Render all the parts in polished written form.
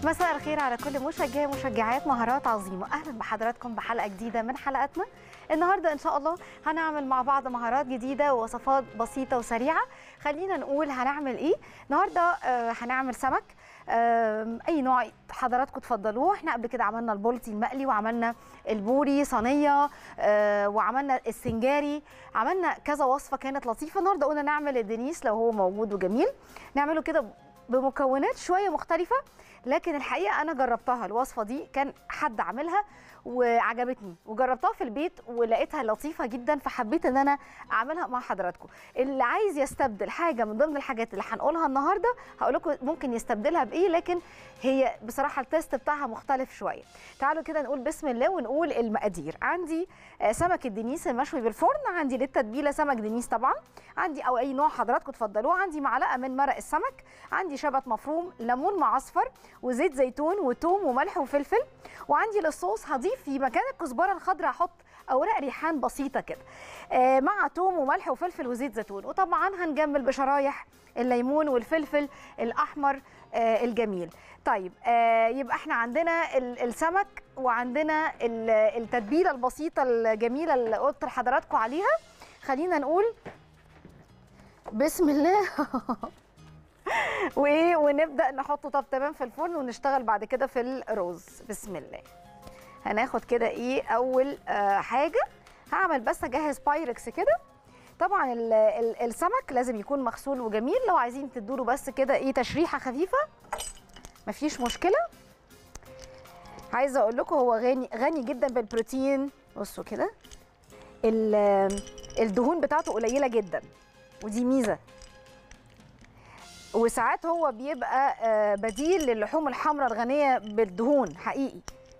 مساء الخير على كل مشجعي ومشجعات مهارات عظيمة. أهلا بحضراتكم بحلقة جديدة من حلقاتنا. النهاردة إن شاء الله هنعمل مع بعض مهارات جديدة ووصفات بسيطة وسريعة. خلينا نقول هنعمل إيه النهاردة. هنعمل سمك أي نوع حضراتكم تفضلوه. احنا قبل كده عملنا البلطي المقلي وعملنا البوري صينية وعملنا السنجاري، عملنا كذا وصفة كانت لطيفة. النهاردة قلنا نعمل الدنيس لو هو موجود وجميل، نعمله كده بمكونات شوية مختلفة، لكن الحقيقه انا جربتها. الوصفه دي كان حد عاملها وعجبتني وجربتها في البيت ولقيتها لطيفه جدا، فحبيت ان انا اعملها مع حضراتكم. اللي عايز يستبدل حاجه من ضمن الحاجات اللي هنقولها النهارده هقول لكم ممكن يستبدلها بايه، لكن هي بصراحه التيست بتاعها مختلف شويه. تعالوا كده نقول بسم الله ونقول المقادير. عندي سمك الدنيس المشوي بالفرن، عندي للتتبيله سمك دنيس طبعا، عندي او اي نوع حضراتكم تفضلوه، عندي معلقه من مرق السمك، عندي شبت مفروم، ليمون معصفر وزيت زيتون وثوم وملح وفلفل، وعندي للصوص هضيف في مكان الكزبره الخضراء احط اوراق ريحان بسيطه كده مع ثوم وملح وفلفل وزيت زيتون، وطبعا هنجمل بشرايح الليمون والفلفل الاحمر الجميل. طيب يبقى احنا عندنا السمك وعندنا التتبيله البسيطه الجميله اللي قلت لحضراتكم عليها. خلينا نقول بسم الله ونبدا نحطه. طب تمام في الفرن ونشتغل بعد كده في الرز. بسم الله. هناخد كده ايه اول حاجه هعمل، بس اجهز بايركس كده. طبعا السمك لازم يكون مغسول وجميل، لو عايزين تدوله بس كده ايه تشريحه خفيفه مفيش مشكله. عايزه اقول لكم هو غني جدا بالبروتين. بصوا كده الدهون بتاعته قليله جدا ودي ميزه، وساعات هو بيبقى بديل للحوم الحمراء الغنيه بالدهون حقيقي.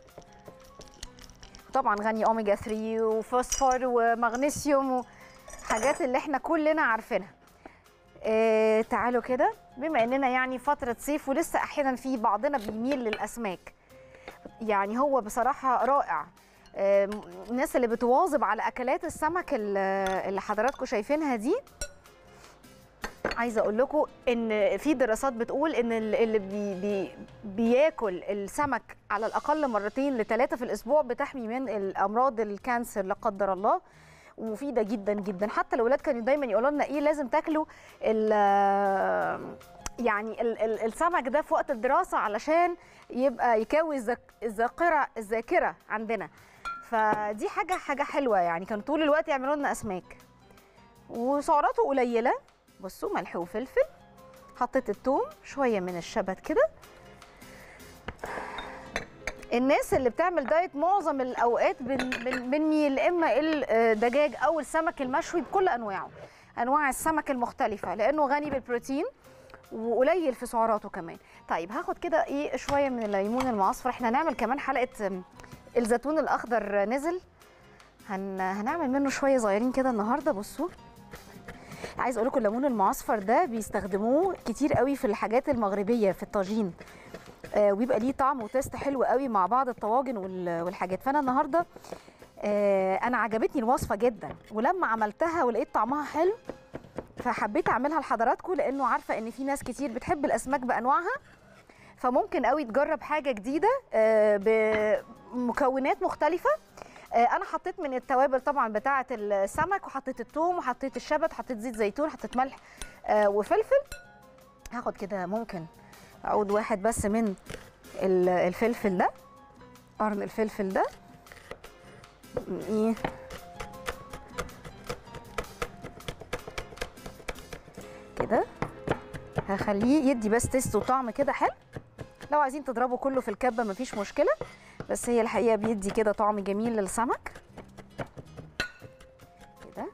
طبعا غني اوميجا 3 وفوسفور ومغنيسيوم وحاجات اللي احنا كلنا عارفينها. تعالوا كده، بما اننا يعني فتره صيف ولسه احيانا في بعضنا بيميل للاسماك، يعني هو بصراحه رائع. الناس اللي بتواظب على اكلات السمك اللي حضراتكم شايفينها دي، عايزه اقول لكم ان في دراسات بتقول ان اللي بياكل السمك على الاقل مرتين لثلاثه في الاسبوع بتحمي من الامراض الكانسر لا قدر الله، ومفيده جدا جدا. حتى الاولاد كانوا دايما يقولوا لنا ايه لازم تاكلوا يعني السمك ده في وقت الدراسه علشان يبقى يكوي الذاكره عندنا. فدي حاجه حلوه يعني. كانوا طول الوقت يعملوا لنا اسماك وسعراته قليله. بصوا ملح وفلفل، حطيت الثوم، شويه من الشبت كده. الناس اللي بتعمل دايت معظم الاوقات بنميل اما الدجاج او السمك المشوي بكل انواعه، انواع السمك المختلفه، لانه غني بالبروتين وقليل في سعراته كمان. طيب هاخد كده ايه شويه من الليمون المعصفر. احنا هنعمل كمان حلقه الزيتون الاخضر نزل، هنعمل منه شويه صغيرين كده النهارده. بصوا عايز اقول لكم الليمون المعصفر ده بيستخدموه كتير قوي في الحاجات المغربيه في الطاجين، ويبقى ليه طعم وتيست حلو قوي مع بعض الطواجن والحاجات. فانا النهارده انا عجبتني الوصفه جدا، ولما عملتها ولقيت طعمها حلو فحبيت اعملها لحضراتكم، لانه عارفه ان في ناس كتير بتحب الاسماك بانواعها، فممكن قوي تجرب حاجه جديده بمكونات مختلفه. انا حطيت من التوابل طبعا بتاعه السمك، وحطيت الثوم وحطيت الشبت، حطيت زيت زيتون، حطيت ملح وفلفل. هاخد كده ممكن عود واحد بس من الفلفل ده، قرن الفلفل ده ايه كده، هخليه يدي بس تيست وطعم كده حلو. لو عايزين تضربوا كله في الكبه مفيش مشكله، بس هي الحقيقه بيدي كده طعم جميل للسمك كده.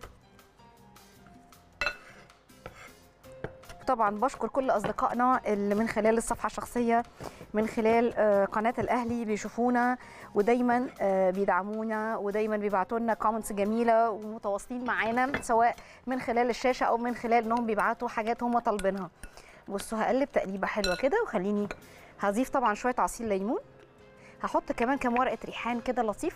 طبعا بشكر كل اصدقائنا اللي من خلال الصفحه الشخصيه، من خلال قناه الاهلي بيشوفونا ودايما بيدعمونا ودايما بيبعتوا لنا كومنتس جميله ومتواصلين معانا، سواء من خلال الشاشه او من خلال انهم بيبعتوا حاجات هم طالبينها. بصوا هقلب تقليبه حلوه كده، وخليني هضيف طبعا شويه عصير ليمون، هحط كمان كام ورقه ريحان كده لطيفه،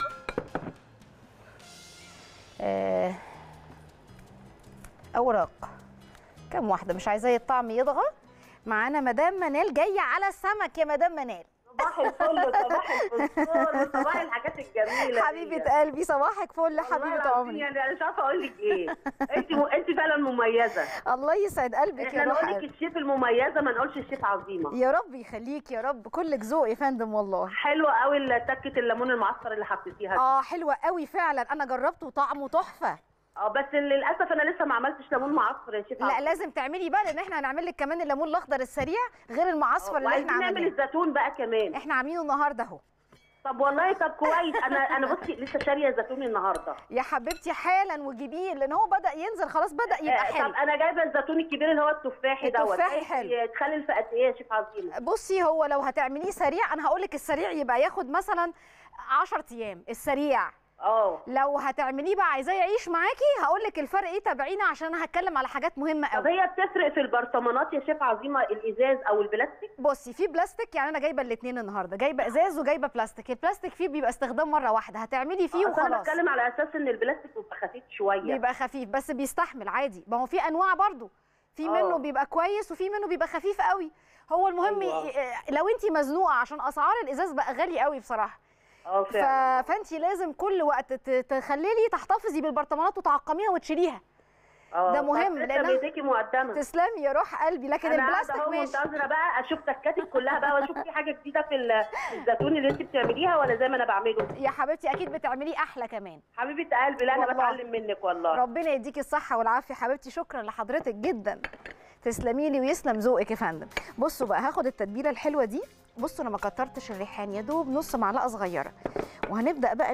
اوراق كام واحده، مش عايزاه الطعم يضغى، معانا مدام منال جايه على السمك يا مدام منال. صباح الفل، صباح الفطور، صباح الحاجات الجميله. حبيبه قلبي صباحك فل حبيبه عمري. يعني انا مش عارفه اقول لك ايه. انت فعلا مميزه. الله يسعد قلبك يا روح. احنا نقول لك الشيف المميزه، ما نقولش الشيف عظيمه. يا رب يخليك يا رب، كلك ذوق يا فندم والله. حلوه قوي تكه الليمون المعصفر اللي حطيتيها دي. حلوه قوي فعلا، انا جربته وطعمه تحفه. بس للاسف انا لسه ما عملتش ليمون معصفر يا شيف. لا لازم تعملي بقى، لان احنا هنعمل لك كمان الليمون الاخضر السريع غير المعصفر اللي احنا عاملينه. نعمل الزيتون بقى كمان، احنا عاملينه النهارده اهو. طب والله طب كويس. انا بصي لسه شاريه زيتون النهارده يا حبيبتي حالا وجيبيه، لان هو بدا ينزل خلاص، بدا يبقى حلو. طب انا جايبه الزيتون الكبير اللي هو التفاحي دوت. التفاحي حلو. يتخلل في قد ايه يا شيف عظيمه؟ بصي هو لو هتعمليه سريع، انا هقول لك السريع يبقى ياخد مثلا 10 ايام السريع. لو هتعمليه بقى عايزاه يعيش معاكي هقول لك الفرق ايه، تابعينا عشان انا هتكلم على حاجات مهمه قوي. طب هي بتفرق في البرطمانات يا شيف عظيمه الازاز او البلاستيك؟ بصي في بلاستيك، يعني انا جايبه الاثنين النهارده، جايبه ازاز وجايبه بلاستيك. البلاستيك فيه بيبقى استخدام مره واحده هتعملي فيه وخلاص. انا بتكلم على اساس ان البلاستيك بيبقى خفيف شويه. بيبقى خفيف بس بيستحمل عادي، ما هو في انواع برضو، في منه بيبقى كويس وفي منه بيبقى خفيف قوي. هو المهم لو انت مزنوقه، عشان اسعار الازاز بقى غالي قوي بصراحه. فانت لازم كل وقت تخليلي تحتفظي بالبرطمانات وتعقميها وتشيليها. ده مهم. لان بيديكي مقدمه. تسلمي يا روح قلبي. لكن البلاستيك ماشي. ماشي. انا منتظره بقى اشوف تكاتك كلها بقى، واشوف في حاجه جديده في الزيتون اللي انت بتعمليها، ولا زي ما انا بعمله يا حبيبتي اكيد بتعمليه احلى كمان. حبيبه قلبي، لا انا بتعلم منك والله. ربنا يديكي الصحه والعافيه حبيبتي، شكرا لحضرتك جدا. تسلمي لي ويسلم ذوقك يا فندم. بصوا بقى هاخد التتبيله الحلوه دي. بصوا انا ما كترتش الريحان، يا دوب نص معلقه صغيره. وهنبدا بقى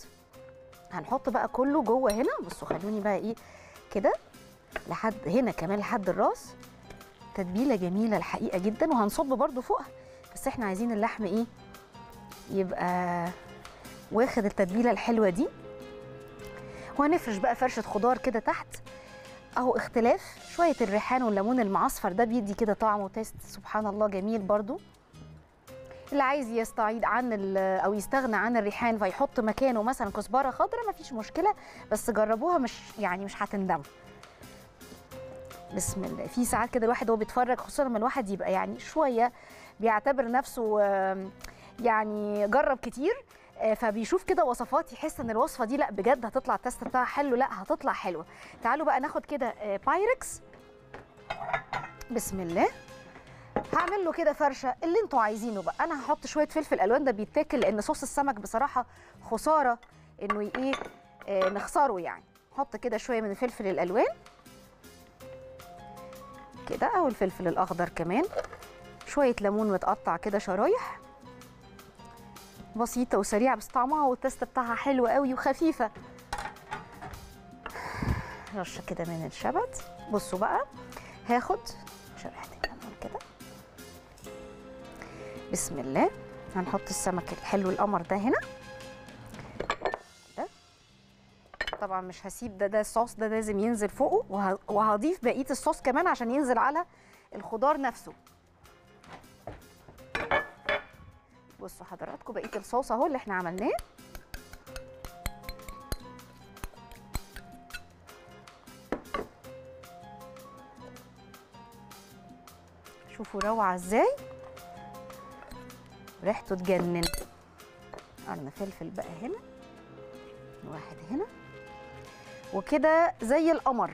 هنحط بقى كله جوه هنا. بصوا خلوني بقى ايه كده لحد هنا كمان لحد الراس. تتبيله جميله الحقيقه جدا، وهنصب برده فوقها، بس احنا عايزين اللحم ايه يبقى واخد التتبيله الحلوه دي. وهنفرش بقى فرشه خضار كده تحت اهو. اختلاف شويه الريحان والليمون المعصفر ده بيدي كده طعم وتيست سبحان الله جميل برده. اللي عايز يستعيد عن او يستغنى عن الريحان فيحط مكانه مثلا كزبره خضراء مفيش مشكله، بس جربوها مش هتندموا. بسم الله. في ساعات كده الواحد وهو بيتفرج، خصوصا لما الواحد يبقى يعني شويه بيعتبر نفسه يعني جرب كتير، فبيشوف كده وصفات يحس ان الوصفه دي لا بجد هتطلع التست بتاعها حلو، لا هتطلع حلوه. تعالوا بقى ناخد كده بايركس. بسم الله. هعمل له كده فرشه اللي انتوا عايزينه بقى. انا هحط شويه فلفل الوان، ده بيتاكل لان صوص السمك بصراحه خساره انه ايه نخسره يعني. نحط كده شويه من الفلفل الالوان كده، او الفلفل الاخضر كمان. شويه ليمون متقطع كده شرايح بسيطه وسريعه، بس طعمها والتست بتاعها حلو قوي وخفيفه. رشه كده من الشبت. بصوا بقى هاخد شريحتين ليمون كده. بسم الله. هنحط السمك الحلو القمر ده هنا. ده طبعا مش هسيب ده الصوص ده لازم ينزل فوقه، وهضيف بقيه الصوص كمان عشان ينزل على الخضار نفسه. بصوا حضراتكم بقيه الصوص اهو اللي احنا عملناه. شوفوا روعه ازاي، ريحته تجنن. قرن فلفل بقى هنا، واحد هنا، وكده زي القمر.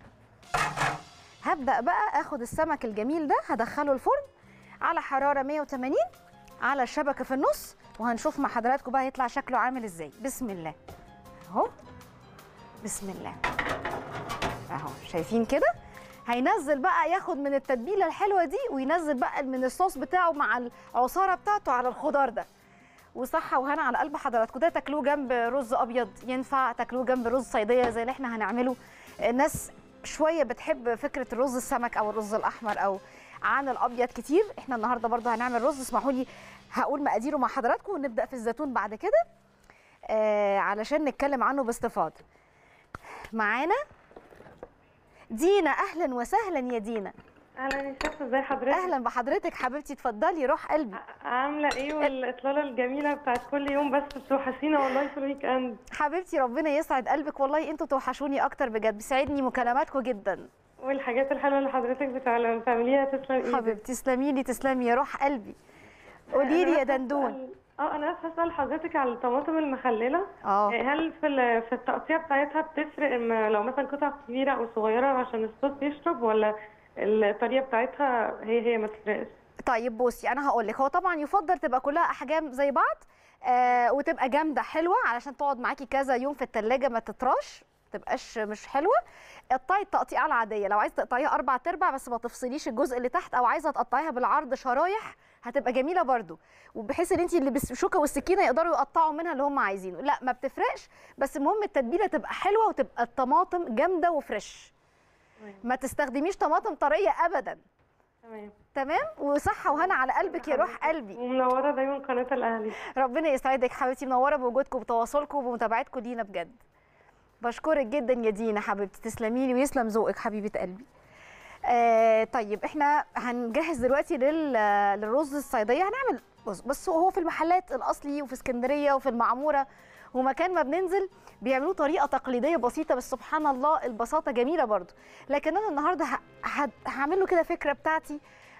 هبدأ بقى اخد السمك الجميل ده هدخله الفرن على حرارة 180 على الشبكة في النص، وهنشوف مع حضراتكم بقى يطلع شكله عامل ازاي. بسم الله اهو. بسم الله اهو. شايفين كده؟ هينزل بقى ياخد من التتبيله الحلوه دي، وينزل بقى من الصوص بتاعه مع العصاره بتاعته على الخضار ده. وصحه وهنا على قلب حضراتكم. ده تاكلوه جنب رز ابيض، ينفع تاكلوه جنب رز صيديه زي اللي احنا هنعمله. الناس شويه بتحب فكره الرز السمك او الرز الاحمر او عن الابيض كتير. احنا النهارده برضو هنعمل رز. اسمحوا لي هقول مقاديره مع حضراتكم، ونبدا في الزيتون بعد كده علشان نتكلم عنه باستفاضه. معانا دينا. اهلا وسهلا يا دينا. اهلا يا شيخ، ازي حضرتك؟ اهلا بحضرتك حبيبتي، اتفضلي روح قلبي. عامله ايه والاطلاله الجميله بتاعت كل يوم، بس بتوحشينا والله في الويك اند. حبيبتي ربنا يسعد قلبك، والله انتوا توحشوني اكتر بجد، بيسعدني مكالماتكم جدا. والحاجات الحلوه اللي حضرتك بتعمليها تسلم ايدك. حبيبتي تسلمي لي، تسلمي يا روح قلبي. قولي لي يا دندون. انا بس هسأل حضرتك على الطماطم المخلله. هل في التقطيع بتاعتها بتفرق لو مثلا قطع كبيره او صغيره عشان الصوص يشرب، ولا الطريقه بتاعتها هي ما تفرقش؟ طيب بصي انا هقول لك، هو طبعا يفضل تبقى كلها احجام زي بعض، وتبقى جامده حلوه علشان تقعد معاكي كذا يوم في الثلاجه ما تطراش، تبقاش مش حلوه. قطعي التقطيعه العاديه، لو عايزه تقطعيها 4/4 بس ما تفصليش الجزء اللي تحت، او عايزه تقطعيها بالعرض شرايح هتبقى جميله برده، وبحيث ان انت اللي بالشوكه والسكينه يقدروا يقطعوا منها اللي هم عايزينه. لا ما بتفرقش، بس المهم التتبيله تبقى حلوه وتبقى الطماطم جامده وفريش. ما تستخدميش طماطم طريه ابدا. تمام. وصحه وهنا على قلبك يا روح قلبي. ومنوره دايما قناه الاهلي. ربنا يسعدك حبيبتي، منوره بوجودكم وبتواصلكم وبمتابعتكم لينا بجد. بشكرك جدا يا دينا حبيبتي، تسلمي لي ويسلم ذوقك حبيبه قلبي. طيب احنا هنجهز دلوقتي للرز الصياديه. هنعمل بس هو في المحلات الاصلي وفي اسكندريه وفي المعموره ومكان ما بننزل بيعملوه طريقه تقليديه بسيطه، بس سبحان الله البساطه جميله برضو. لكن انا النهارده هعمل له كده فكره بتاعتي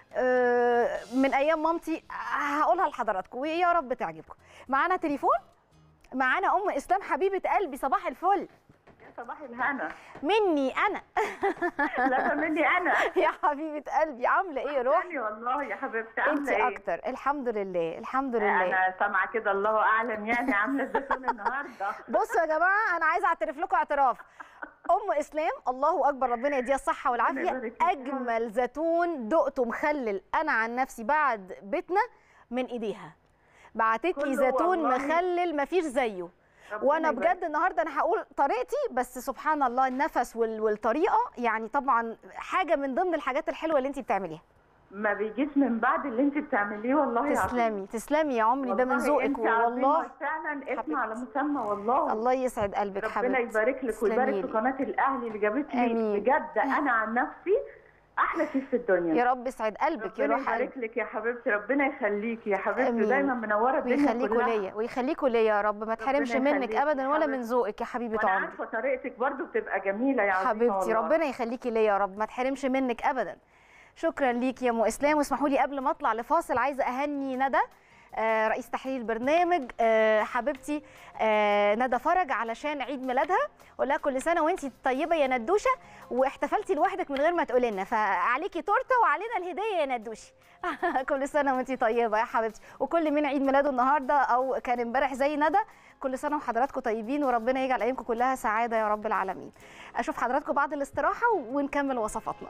من ايام مامتي، هقولها لحضراتكم ويا رب تعجبكم. معانا تليفون، معانا ام اسلام حبيبه قلبي، صباح الفل. صباح الهنا. مني انا. لا مني انا يا حبيبه قلبي، عامله ايه يا روحي؟ والله يا حبيبتي عامله ايه؟ انت اكتر الحمد لله الحمد لله. انا سامعه كده الله اعلم يعني عامله الزيتون النهارده. بصوا يا جماعه، انا عايزه اعترف لكم اعتراف. ام اسلام الله اكبر، ربنا يديها الصحه والعافيه، اجمل زيتون دقته مخلل انا عن نفسي بعد بيتنا من ايديها. بعتت لي زيتون مخلل مفيش زيه. وانا بجد النهارده انا هقول طريقتي، بس سبحان الله النفس والطريقه يعني طبعا حاجه من ضمن الحاجات الحلوه اللي انت بتعمليها. ما بيجيش من بعد اللي انت بتعمليه والله. تسلمي تسلمي يا عمري، ده من ذوقك والله فعلا اسم على مسمى والله. الله يسعد قلبك حبيبتي، ربنا يبارك لك ويبارك في قناه الاهلي اللي جابت لي بجد انا عن نفسي احلى شيف في الدنيا. يا رب يسعد قلبك يا روح قلبي. ربنا يبارك لك يا حبيبتي، ربنا يخليكي يا حبيبتي، دايما منوره الدنيا كلها. ويخليكوا ليا ويخليكوا ليا يا رب، ما تحرمش منك ابدا ولا من ذوقك يا حبيبه عمري. وانا عارفه طريقتك برضو بتبقى جميله يا حبيبتي، ربنا يخليكي ليا يا رب، ما تحرمش منك ابدا. شكرا ليكي يا ام اسلام. واسمحوا لي قبل ما اطلع لفاصل عايزه اهني ندى رئيس تحرير البرنامج حبيبتي ندى فرج علشان عيد ميلادها. اقول لها كل سنه وانتي طيبه يا ندوشه، واحتفلتي لوحدك من غير ما تقولي لنا، فعليكي تورته وعلينا الهديه يا ندوشي. كل سنه وانتي طيبه يا حبيبتي، وكل من عيد ميلاده النهارده او كان امبارح زي ندى، كل سنه وحضراتكم طيبين وربنا يجعل ايامكم كلها سعاده يا رب العالمين. اشوف حضراتكم بعد الاستراحه ونكمل وصفاتنا.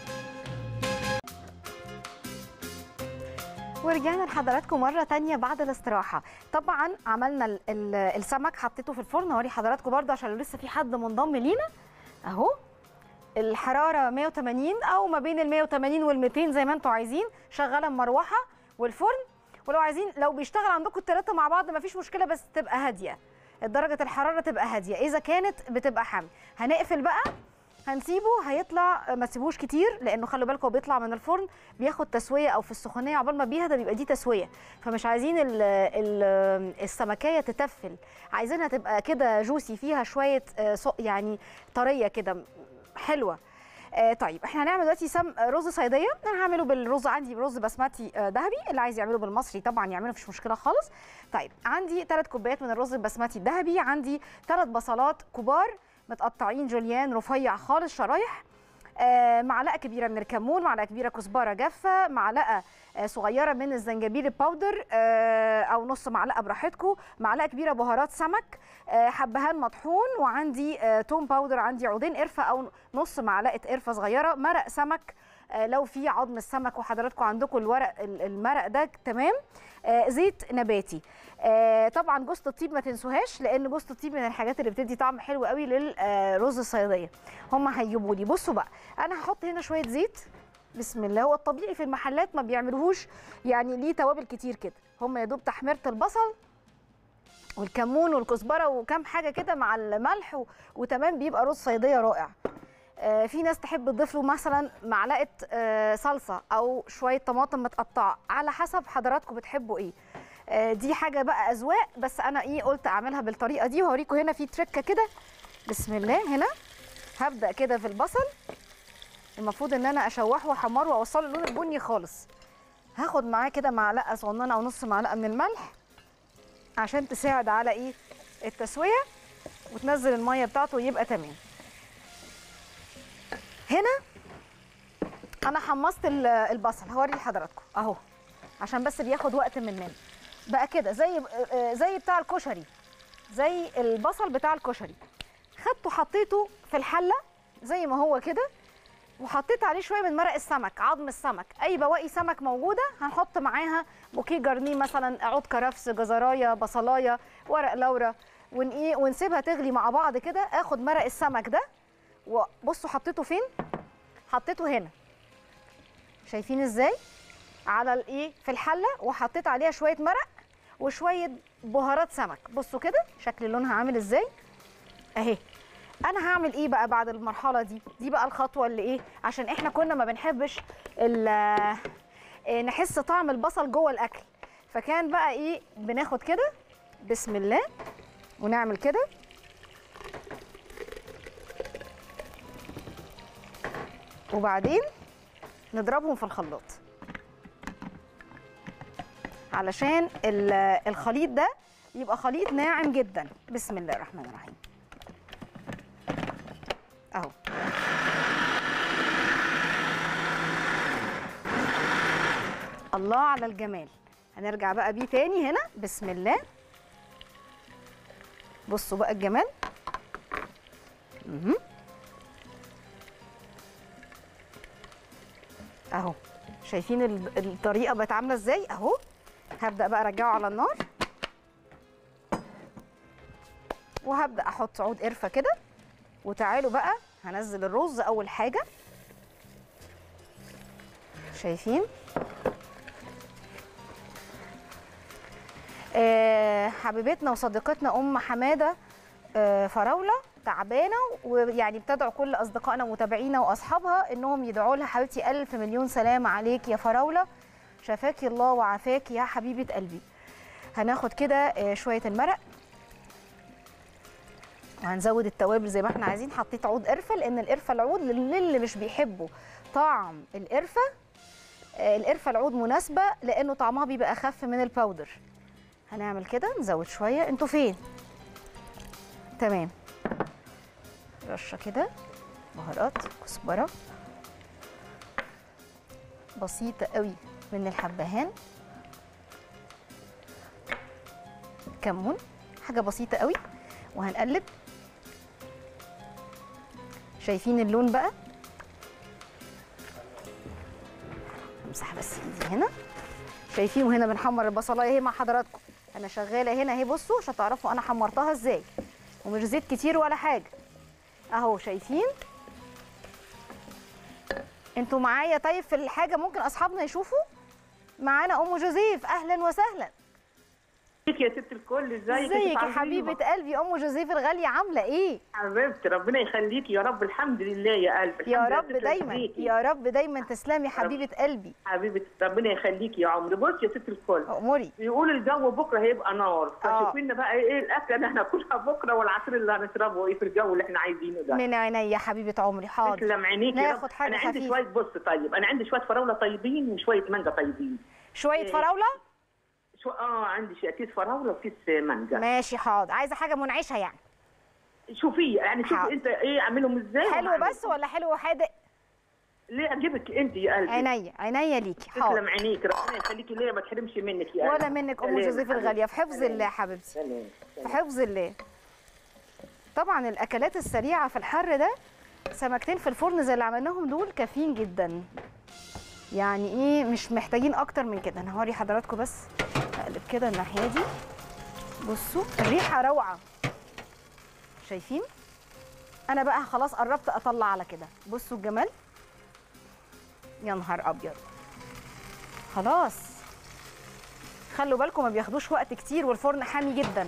ورجعنا لحضراتكم مرة تانية بعد الاستراحة. طبعا عملنا السمك، حطيته في الفرن، هوري حضراتكم برضه عشان لسه في حد منضم لينا اهو. الحرارة 180 او ما بين ال 180 وال 200 زي ما انتم عايزين، شغالة المروحة والفرن، ولو عايزين لو بيشتغل عندكم الثلاثة مع بعض مفيش مشكلة، بس تبقى هادية، درجة الحرارة تبقى هادية، إذا كانت بتبقى حامي. هنقفل بقى، هنسيبه هيطلع، ما تسيبوش كتير لانه خلوا بالكم هو بيطلع من الفرن بياخد تسويه او في السخونيه، عقبال ما بيهدى بيبقى دي تسويه، فمش عايزين السمكيه تتفل، عايزينها تبقى كده جوسي، فيها شويه يعني طريه كده حلوه. طيب احنا هنعمل دلوقتي رز صياديه. انا هعمله بالرز، عندي رز بسمتي ذهبي، اللي عايز يعمله بالمصري طبعا يعمله مفيش مشكله خالص. طيب عندي 3 كوبايات من الرز البسمتي الذهبي، عندي 3 بصلات كبار متقطعين جوليان رفيع خالص شرايح، معلقه كبيره من الكمون، معلقه كبيره كزبره جافه، معلقه صغيره من الزنجبيل الباودر او نص معلقه براحتكم، معلقه كبيره بهارات سمك، حبهان مطحون، وعندي توم باودر، عندي عودين قرفه او نص معلقه قرفه صغيره، مرق سمك لو في عظم السمك وحضراتكم عندكم الورق المرق ده تمام، زيت نباتي. طبعا جوز الطيب ما تنسوهاش، لان جوز الطيب من الحاجات اللي بتدي طعم حلو قوي للرز الصياديه. هم هيجيبوا لي، بصوا بقى انا هحط هنا شويه زيت بسم الله. هو الطبيعي في المحلات ما بيعملوهوش يعني ليه توابل كتير كده، هم يا دوب تحميره البصل والكمون والكزبره وكام حاجه كده مع الملح وتمام، بيبقى رز صياديه رائع. في ناس تحب تضيف له مثلا معلقه صلصه او شويه طماطم متقطعه، على حسب حضراتكم بتحبوا ايه. دي حاجه بقى اذواق، بس انا قلت اعملها بالطريقه دي، وهوريكم هنا في تركه كده. بسم الله، هنا هبدا كده في البصل المفروض ان انا اشوحه واحمره واوصله للون البني خالص. هاخد معاه كده معلقه صغننه او نص معلقه من الملح عشان تساعد على ايه التسويه، وتنزل الميه بتاعته ويبقى تمام. هنا انا حمصت البصل، هوري لحضراتكم اهو عشان بس بياخد وقت مننا. بقى كده زي بتاع الكشري، زي البصل بتاع الكشري. خدته حطيته في الحله زي ما هو كده، وحطيت عليه شويه من مرق السمك، عظم السمك، اي بواقي سمك موجوده هنحط معاها بوكيه جرنيه مثلا، عود كرفس، جزرايه، بصلايه، ورق لورا، ونسيبها تغلي مع بعض كده. اخد مرق السمك ده وبصوا حطيته فين؟ حطيته هنا، شايفين ازاي؟ على الايه في الحله، وحطيت عليها شويه مرق وشويه بهارات سمك. بصوا كده شكل لونها عامل ازاي اهي. انا هعمل ايه بقى بعد المرحله دي بقى الخطوه اللي ايه، عشان احنا كنا ما بنحبش نحس طعم البصل جوه الاكل، فكان بقى ايه بناخد كده بسم الله ونعمل كده وبعدين نضربهم في الخلاط علشان الخليط ده يبقى خليط ناعم جدا. بسم الله الرحمن الرحيم اهو. الله على الجمال. هنرجع بقى بيه تاني هنا بسم الله. بصوا بقى الجمال. اهو شايفين الطريقه بقت عامله ازاي اهو. هبدا بقى ارجعه على النار، وهبدا احط عود قرفه كده. وتعالوا بقى هنزل الرز اول حاجه، شايفين حبيبتنا وصديقتنا ام حماده فراوله تعبانه، ويعني بتدعو كل اصدقائنا ومتابعينا واصحابها انهم يدعوا لها. حبيبتي الف مليون سلامه عليك يا فراوله، شفاكي الله وعافاكي يا حبيبه قلبي. هناخد كده شويه المرق وهنزود التوابل زي ما احنا عايزين. حطيت عود قرفه لان القرفه العود للي مش بيحبوا طعم القرفه، القرفه العود مناسبه لانه طعمها بيبقى اخف من الباودر. هنعمل كده نزود شويه. انتوا فين؟ تمام. رشه كده بهارات كزبره بسيطه قوي من الحبهان، كمون، حاجه بسيطه قوي، وهنقلب. شايفين اللون بقى؟ امسح بس ايدي هنا. شايفين؟ وهنا بنحمر البصلايه اهي مع حضراتكم. انا شغاله هنا اهي، بصوا عشان تعرفوا انا حمرتها ازاي، ومش زيت كتير ولا حاجه اهو. شايفين؟ انتوا معايا طيب في الحاجه؟ ممكن اصحابنا يشوفوا معانا. ام جوزيف اهلا وسهلا. ازيك يا ست الكل؟ ازيك يا حبيبه قلبي ام جوزيف الغاليه، عامله ايه؟ حبيبتي ربنا يخليكي يا رب. الحمد لله يا قلبي، يا رب دايما يا رب دايما تسلمي حبيبه قلبي. حبيبه ربنا يخليكي يا عمري. بصي يا ست الكل، اموري. بيقولوا الجو بكره هيبقى نار، فشوفي لنا بقى ايه الاكل اللي هناكلها بكره والعصير اللي هنشربه ايه في الجو اللي احنا عايزينه ده. من عينيا يا حبيبه عمري. حاضر. تسلم عينيكي يا رب. انا عندي شويه، بص طيب، انا عندي شويه فراوله طيبين وشويه مانجا طيبين. شويه فراوله؟ عندي كيس فراوله وكيس مانجا. ماشي حاضر. عايزه حاجه منعشه يعني؟ شوفي يعني، شوفي انت ايه اعملهم ازاي. حلو بس ولا حلو وحادق؟ ليه اجيبك انت يا قلبي؟ عينيا ليكي. حاضر. تسلم عينيك، ربنا يخليكي ليا، ما تحرمش منك يا قلبي. ولا منك ام جوزيف الغاليه. في حفظ الله حبيبتي، في حفظ الله. طبعا الاكلات السريعه في الحر ده سمكتين في الفرن زي اللي عملناهم دول كافيين جدا، يعني ايه مش محتاجين اكتر من كده. انا هوري حضراتكم بس. اقلب كده الناحيه دي. بصوا الريحه روعه. شايفين؟ انا بقى خلاص قربت اطلع على كده. بصوا الجمال، يا نهار ابيض. خلاص خلوا بالكم ما بياخدوش وقت كتير، والفرن حامي جدا.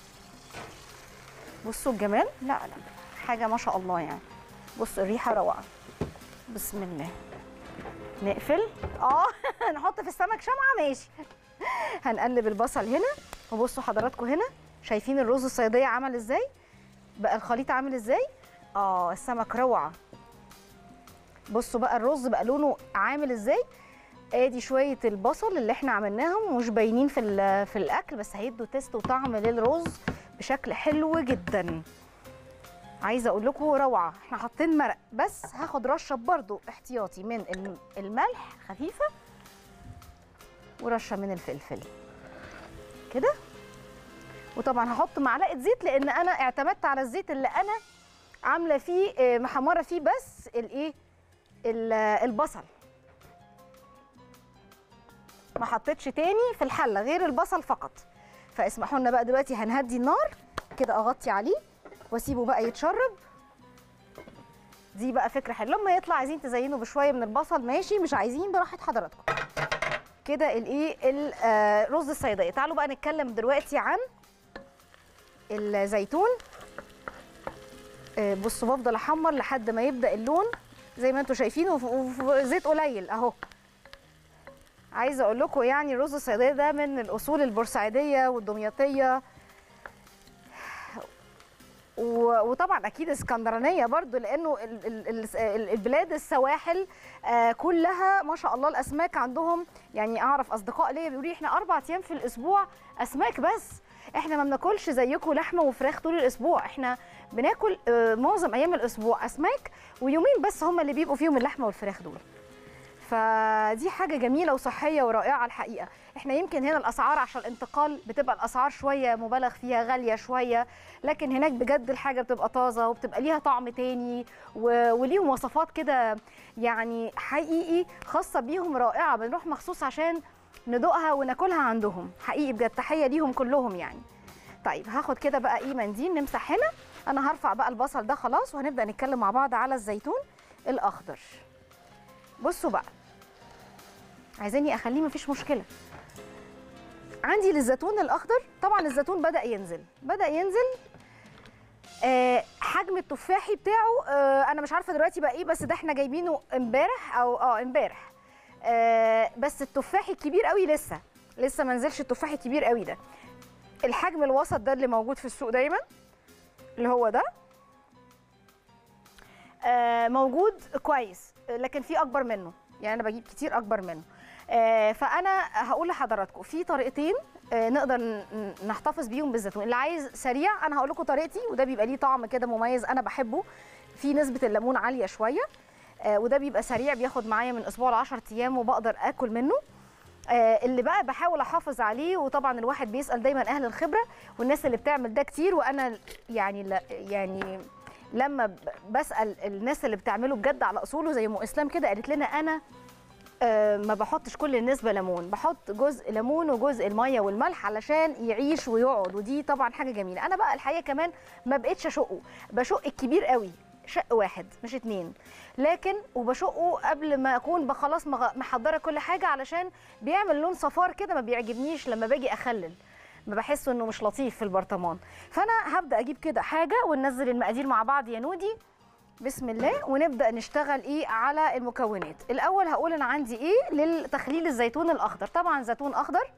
بصوا الجمال، لا حاجه ما شاء الله يعني. بصوا الريحه روعه. بسم الله. نقفل. نحط في السمك شمعه. ماشي. هنقلب البصل هنا، وبصوا حضراتكم هنا شايفين الرز الصياديه عمل ازاي؟ بقى الخليط عامل ازاي؟ السمك روعه. بصوا بقى الرز بقى لونه عامل ازاي. ادي شويه البصل اللي احنا عملناهم ومش باينين في الاكل، بس هيدوا تيست وطعم للرز بشكل حلو جدا. عايزه اقول لكم روعه. احنا حاطين مرق، بس هاخد رشه برضو احتياطي من الملح خفيفه ورشه من الفلفل كده. وطبعا هحط معلقه زيت لان انا اعتمدت على الزيت اللي انا عامله فيه محمره فيه بس الايه البصل. ما حطيتش تاني في الحله غير البصل فقط. فاسمحوا لنا بقى دلوقتي هنهدي النار كده، اغطي عليه واسيبه بقى يتشرب. دي بقى فكره حلوه. لما يطلع عايزين تزينوا بشويه من البصل ماشي، مش عايزين براحه حضراتكم. كده الايه الرز الصياديه. تعالوا بقى نتكلم دلوقتي عن الزيتون. بصوا بفضل احمر لحد ما يبدا اللون زي ما انتم شايفين، وفي زيت قليل اهو. عايزه اقول لكم يعني الرز الصياديه ده من الاصول البورسعيديه والدمياطيه، وطبعا اكيد اسكندرانيه برضو، لانه البلاد السواحل كلها ما شاء الله الاسماك عندهم. يعني اعرف اصدقاء ليا بيقولوا لي احنا 4 ايام في الاسبوع اسماك، بس احنا ما بناكلش زيكم لحمه وفراخ طول الاسبوع. احنا بناكل معظم ايام الاسبوع اسماك، ويومين بس هم اللي بيبقوا فيهم اللحمه والفراخ دول. فدي حاجه جميله وصحيه ورائعه الحقيقه. احنا يمكن هنا الاسعار عشان الانتقال بتبقى الاسعار شويه مبالغ فيها، غاليه شويه، لكن هناك بجد الحاجه بتبقى طازه وبتبقى ليها طعم تاني وليهم وصفات كده يعني حقيقي خاصه بيهم رائعه. بنروح مخصوص عشان ندوقها وناكلها عندهم حقيقي بجد. تحيه ليهم كلهم يعني. طيب هاخد كده بقى منديل نمسح هنا. انا هرفع بقى البصل ده خلاص، وهنبدا نتكلم مع بعض على الزيتون الاخضر. بصوا بقى، عايزاني اخليه مفيش مشكله. عندي للزيتون الاخضر طبعا الزيتون بدا ينزل حجم التفاحي بتاعه انا مش عارفه دلوقتي بقى ايه، بس ده احنا جايبينه امبارح او امبارح. بس التفاحي الكبير قوي لسه ما نزلش. التفاحي الكبير قوي ده الحجم الوسط ده اللي موجود في السوق دايما، اللي هو ده موجود كويس، لكن في اكبر منه. يعني انا بجيب كتير اكبر منه. فانا هقول لحضراتكم في طريقتين نقدر نحتفظ بيهم بالزيتون. اللي عايز سريع انا هقول لكم طريقتي، وده بيبقى ليه طعم كده مميز انا بحبه، في نسبه الليمون عاليه شويه، وده بيبقى سريع بياخد معايا من اسبوع ل10 ايام وبقدر اكل منه. اللي بقى بحاول احافظ عليه، وطبعا الواحد بيسال دايما اهل الخبره والناس اللي بتعمل ده كتير، وانا يعني لما بسال الناس اللي بتعمله بجد على اصوله زي ام اسلام كده قالت لنا انا ما بحطش كل النسبه ليمون، بحط جزء ليمون وجزء الميه والملح علشان يعيش ويقعد، ودي طبعا حاجه جميله. انا بقى الحقيقه كمان ما بقتش اشقه، بشق الكبير قوي، شق واحد مش 2، لكن وبشقه قبل ما اكون خلاص محضره كل حاجه، علشان بيعمل لون صفار كده ما بيعجبنيش لما باجي اخلل، ما بحسه انه مش لطيف في البرطمان. فانا هبدا اجيب كده حاجه وننزل المقادير مع بعض يا نودي. بسم الله، ونبدا نشتغل على المكونات. الاول هقول انا عندي للتخليل الزيتون الاخضر. طبعا زيتون اخضر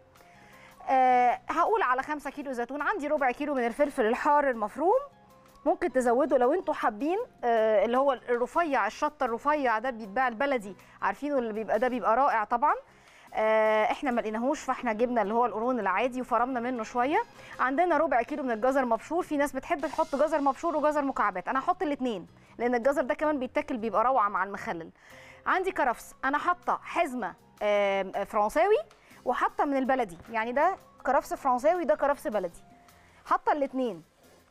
هقول على 5 كيلو زيتون. عندي ربع كيلو من الفلفل الحار المفروم، ممكن تزودوا لو انتوا حابين اللي هو الرفيع، الشطه الرفيع ده بيتباع البلدي، عارفينه اللي بيبقى ده بيبقى رائع طبعا. احنا ما لقيناهوش فاحنا جبنا اللي هو القرون العادي وفرمنا منه شويه. عندنا ربع كيلو من الجزر مبشور، في ناس بتحب تحط جزر مبشور وجزر مكعبات، انا هحط الاثنين لان الجزر ده كمان بيتاكل بيبقى روعه مع المخلل. عندي كرفس، انا حاطه حزمه فرنساوي وحاطه من البلدي، يعني ده كرفس فرنساوي ده كرفس بلدي، حاطه الاثنين.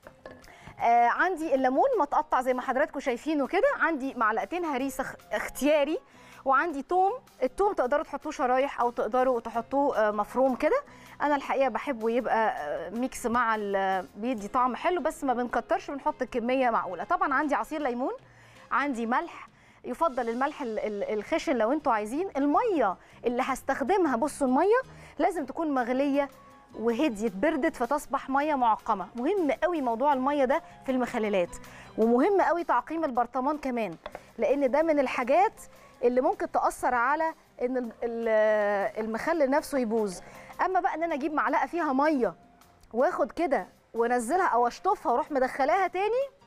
عندي الليمون متقطع زي ما حضراتكم شايفينه كده، عندي معلقتين هريسه اختياري، وعندي توم. التوم تقدروا تحطوه شرايح او تقدروا تحطوه مفروم كده، انا الحقيقه بحبه يبقى ميكس مع بيدي طعم حلو، بس ما بنكترش، بنحط كميه معقوله. طبعا عندي عصير ليمون، عندي ملح، يفضل الملح الخشن لو انتوا عايزين. الميه اللي هستخدمها، بصوا الميه لازم تكون مغليه وهديت بردت فتصبح ميه معقمه. مهم قوي موضوع الميه ده في المخللات، ومهم قوي تعقيم البرطمان كمان، لان ده من الحاجات اللي ممكن تاثر على ان المخلل نفسه يبوظ. اما بقى ان انا اجيب معلقه فيها ميه واخد كده وانزلها او اشطفها واروح مدخلاها تاني،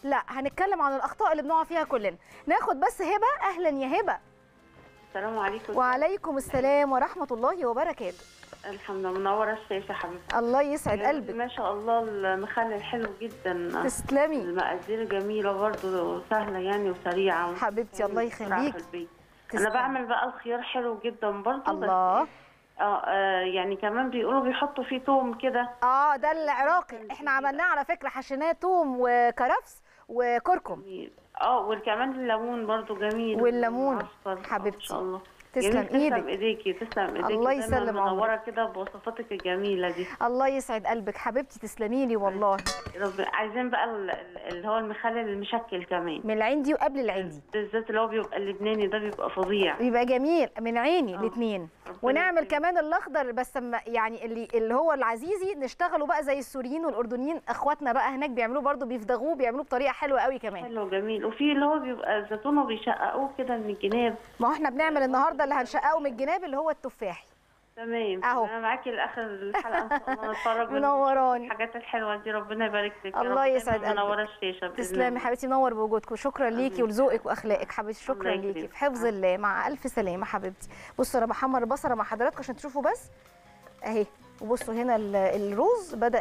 لا، هنتكلم عن الاخطاء اللي بنقع فيها كلنا. ناخد بس هبه. اهلا يا هبه. السلام عليكم. وعليكم السلام ورحمه الله وبركاته. الحمد لله، منوره الشاشه حبيبتي. الله يسعد قلبك. ما شاء الله المخلل حلو جدا. تسلمي. المقادير جميله برضه، سهله يعني وسريعه حبيبتي. الله يخليك. انا بعمل بقى الخيار حلو جدا برضه. الله. يعني كمان بيقولوا بيحطوا فيه توم كده. ده العراقي، احنا عملناه على فكره، حشيناه توم وكرفس وكركم. وكمان الليمون برضو جميل. والليمون حبيبتي. ان شاء الله. تسلم ايدك. تسلم ايديكي. تسلم ايديكي. الله يسلم عمرك. منوره كده بوصفاتك الجميله دي. الله يسعد قلبك حبيبتي. تسلمي لي والله. عايزين بقى اللي هو المخلل المشكل كمان، من العندي وقبل العندي بالذات اللي هو بيبقى اللبناني ده، بيبقى فظيع، بيبقى جميل. من عيني الاثنين. ونعمل كمان الاخضر، بس يعني اللي هو العزيزي نشتغله بقى زي السوريين والاردنيين اخواتنا بقى هناك بيعملوه برضو، بيفدغوه، بيعملوه بطريقه حلوه قوي كمان. حلو جميل. وفي اللي هو بيبقى زيتون وبيشققوه كده من الجناب. ما هو احنا بنعمل النهارده اللي هنشققه من الجناب اللي هو التفاحي. تمام اهو. انا معاكي لاخر الحلقه ان شاء الله نتفرج. منوراني. الحاجات الحلوه دي ربنا يبارك لك. الله يسعد قلبك. منوره الشاشه. تسلمي حبيبتي. نور بوجودكم. شكرا ليكي ولذوقك واخلاقك حبيبتي. شكرا ليكي. في حفظ الله. مع الف سلامه حبيبتي. بصوا انا بحمر البصله مع حضراتكم عشان تشوفوا بس اهي. وبصوا هنا الرز بدا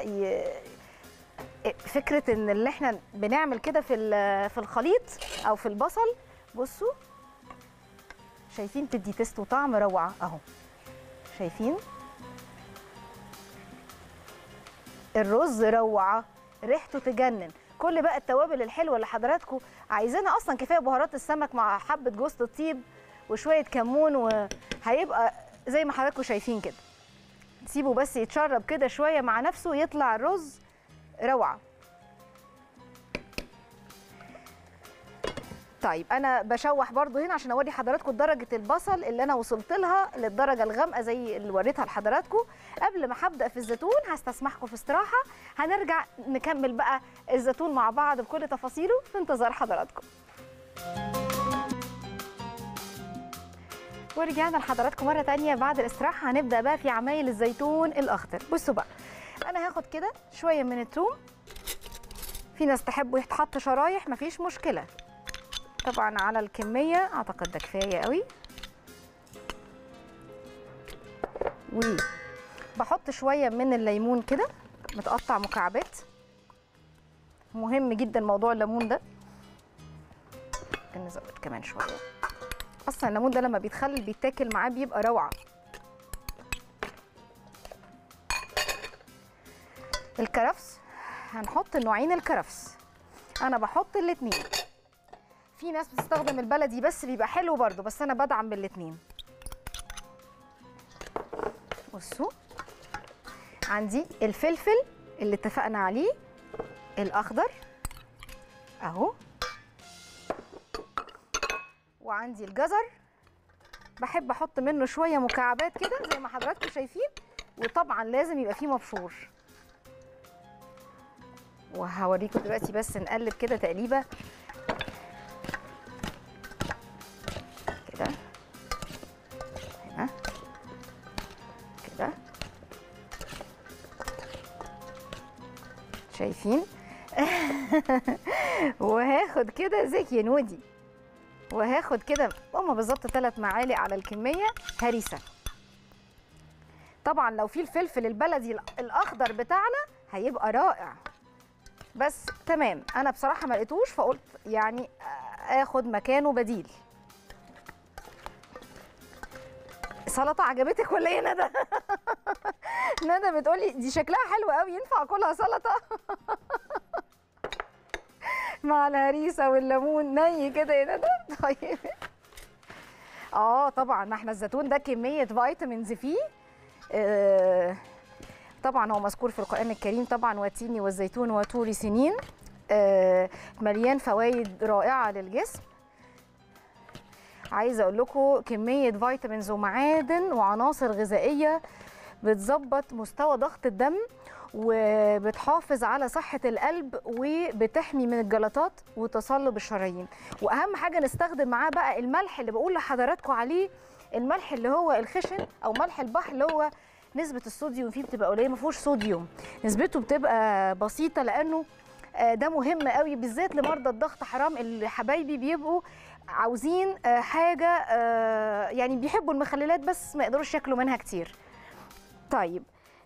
فكره ان اللي احنا بنعمل كده في الخليط او في البصل. بصوا شايفين تدي تيست وطعم روعه اهو. شايفين الرز روعه، ريحته تجنن. كل بقى التوابل الحلوه اللي حضراتكم عايزينها، اصلا كفايه بهارات السمك مع حبه جوز الطيب وشويه كمون، وهيبقى زي ما حضراتكم شايفين كده. سيبه بس يتشرب كده شويه مع نفسه، يطلع الرز روعه. طيب انا بشوح برضو هنا عشان اوري حضراتكم درجه البصل اللي انا وصلت لها للدرجه الغامقه زي اللي وريتها لحضراتكم. قبل ما هبدا في الزيتون هستسمحكم في استراحه، هنرجع نكمل بقى الزيتون مع بعض بكل تفاصيله في انتظار حضراتكم. ورجعنا لحضراتكم مره ثانيه بعد الاستراحه. هنبدا بقى في عمايل الزيتون الاخضر. بصوا بقى، انا هاخد كده شويه من الثوم. في ناس تحبه يتحط شرايح، مفيش مشكله طبعا على الكميه، اعتقد ده كفايه قوي. وبحط شويه من الليمون كده متقطع مكعبات. مهم جدا موضوع الليمون ده. ممكن نزود كمان شويه، اصلا الليمون ده لما بيتخلل بيتاكل معاه بيبقى روعه. الكرفس هنحط نوعين الكرفس، انا بحط الاتنين. في ناس بتستخدم البلدي بس بيبقى حلو برضو، بس انا بدعم بالاتنين. بصوا عندي الفلفل اللي اتفقنا عليه الاخضر اهو، وعندي الجزر بحب احط منه شويه مكعبات كده زي ما حضراتكم شايفين، وطبعا لازم يبقى فيه مبشور. وهوريكم دلوقتي بس نقلب كده تقليبه كده هنا كده، شايفين؟ وهاخد كده زكي نودي، وهاخد كده هما بالظبط 3 معالق على الكميه هريسه. طبعا لو في الفلفل البلدي الاخضر بتاعنا هيبقى رائع، بس تمام انا بصراحه ما لقيتوش فقلت يعني اخد مكانه بديل. سلطه عجبتك ولا ايه يا ندى؟ ندى بتقولي دي شكلها حلو قوي، ينفع اكلها سلطه؟ مع الهريسه والليمون ني كده يا ندى. طيب طبعا ما احنا الزيتون ده كميه فيتامينز فيه، طبعا هو مذكور في القرآن الكريم طبعا، والتين والزيتون وطور سنين، مليان فوائد رائعة للجسم. عايزة اقول لكم كمية فيتامينز ومعادن وعناصر غذائية بتظبط مستوى ضغط الدم، وبتحافظ على صحة القلب، وبتحمي من الجلطات وتصلب الشرايين. واهم حاجة نستخدم معاه بقى الملح اللي بقول لحضراتكم عليه، الملح اللي هو الخشن او ملح البحر اللي هو نسبة الصوديوم فيه بتبقى قليلة، ما فيهوش صوديوم، نسبته بتبقى بسيطة لأنه ده مهم قوي بالذات لمرضى الضغط. حرام اللي حبايبي بيبقوا عاوزين حاجه يعني بيحبوا المخللات بس ما يقدروش ياكلوا منها كتير. طيب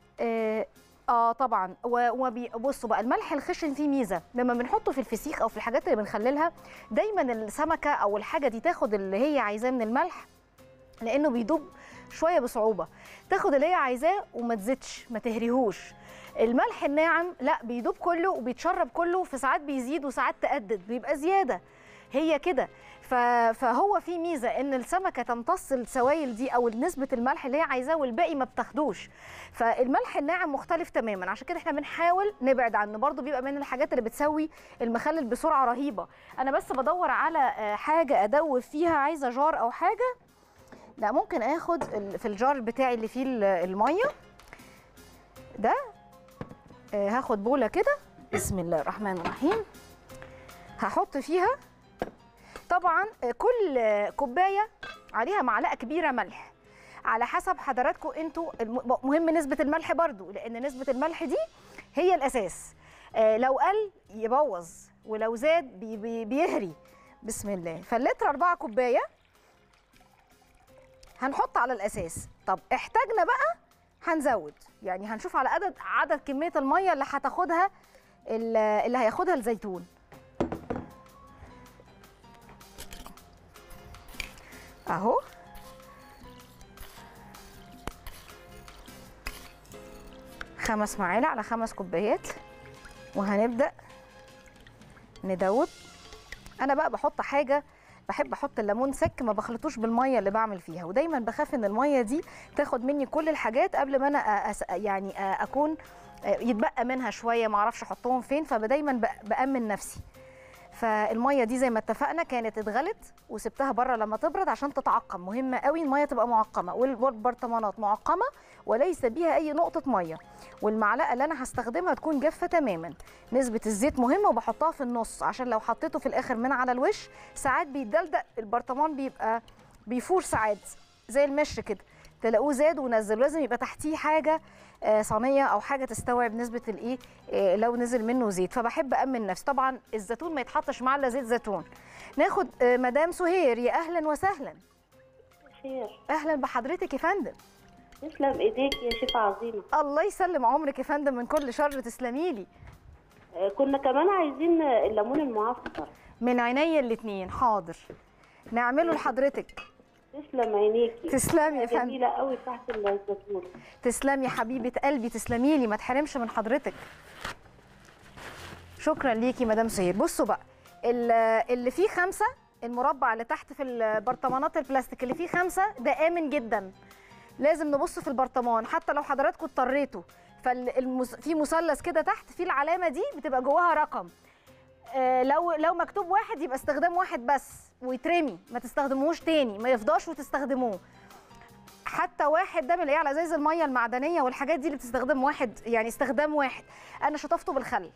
طبعا. وبصوا بقى الملح الخشن فيه ميزه، لما بنحطه في الفسيخ او في الحاجات اللي بنخللها دايما السمكه او الحاجه دي تاخد اللي هي عايزاه من الملح، لانه بيدوب شويه بصعوبه. تاخد اللي هي عايزاه وما تزيدش، ما تهريهوش. الملح الناعم لا، بيدوب كله وبيتشرب كله، في ساعات بيزيد وساعات تقدد بيبقى زياده، هي كده. فهو في ميزه ان السمكه تمتص السوائل دي او نسبه الملح اللي هي عايزاه والباقي ما بتاخدوش. فالملح الناعم مختلف تماما، عشان كده احنا بنحاول نبعد عنه. برضو بيبقى من الحاجات اللي بتسوي المخلل بسرعه رهيبه. انا بس بدور على حاجه ادوب فيها، عايزه جار او حاجه. لا ممكن اخد في الجار بتاعي اللي فيه الميه ده، هاخد بوله كده. بسم الله الرحمن الرحيم. هحط فيها طبعا كل كوبايه عليها معلقه كبيره ملح، على حسب حضراتكم انتوا. مهم نسبه الملح برضو، لان نسبه الملح دي هي الاساس. لو قل يبوظ، ولو زاد بيهري. بسم الله. فاللتر 4 كوبايه هنحط على الاساس. طب احتاجنا بقى هنزود، يعني هنشوف على عدد كميه الميه اللي هتاخدها اللي هياخدها الزيتون. اهو خمس معالق على 5 كوبايات، وهنبدأ ندوب. انا بقى بحط حاجة، بحب احط الليمون سك، ما بخلطوش بالميه اللي بعمل فيها، ودايما بخاف ان الميه دي تاخد مني كل الحاجات قبل ما انا يعني اكون يتبقى منها شويه، ما اعرفش احطهم فين، فدايما بامن نفسي. فالميه دي زي ما اتفقنا كانت اتغلت وسبتها بره لما تبرد عشان تتعقم. مهمه قوي الميه تبقى معقمه، والبرطمانات معقمه وليس بيها اي نقطه ميه. والمعلقه اللي انا هستخدمها تكون جافه تماما. نسبه الزيت مهمه، وبحطها في النص عشان لو حطيته في الاخر من على الوش ساعات بيتدلدق البرطمان، بيبقى بيفور ساعات زي المش كده، تلاقوه زاد ونزل. لازم يبقى تحتيه حاجه صينيه او حاجه تستوعب نسبه الايه لو نزل منه زيت. فبحب امن نفسي. طبعا الزيتون ما يتحطش مع الا زيت زيتون. ناخد مدام سهير. يا اهلا وسهلا. خير. اهلا بحضرتك يا فندم. تسلم ايديك يا شيف عظيمه. الله يسلم عمرك يا فندم، من كل شر تسلمي لي. كنا كمان عايزين الليمون المعصفر. من عينيا الاثنين، حاضر نعمله لحضرتك. تسلم عينيكي. تسلمي يا فندم. جميله قوي تحت الزيتون. تسلمي يا حبيبه قلبي، تسلمي لي، ما تحرمش من حضرتك. شكرا ليكي مدام سهير. بصوا بقى اللي فيه 5، المربع اللي تحت في البرطمانات البلاستيك اللي فيه 5 ده آمن جدا. لازم نبص في البرطمان حتى لو حضراتكم اضطريتوا. في مثلث كده تحت فيه العلامه دي بتبقى جواها رقم. لو مكتوب 1 يبقى استخدام 1 بس ويترمي، ما تستخدموهوش تاني، ما يفضاش وتستخدموه. حتى 1 ده من على ازاز الميه المعدنيه والحاجات دي اللي بتستخدم 1، يعني استخدام 1. انا شطفته بالخل،